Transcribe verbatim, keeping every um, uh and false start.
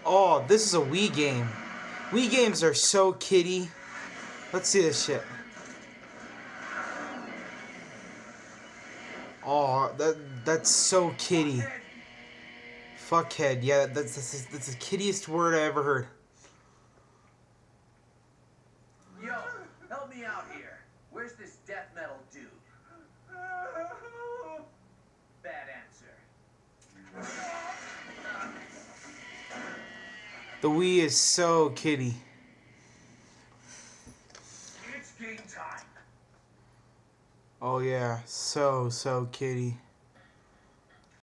Oh, this is a Wii game. Wii games are so kiddie. Let's see this shit. Oh, that that's so kiddie. Fuckhead. Yeah, that's that's, that's the kiddiest word I ever heard. Yo, help me out here. Where's this death metal dude? Bad answer. The Wii is so kiddie. It's game time. Oh yeah, so so kiddie.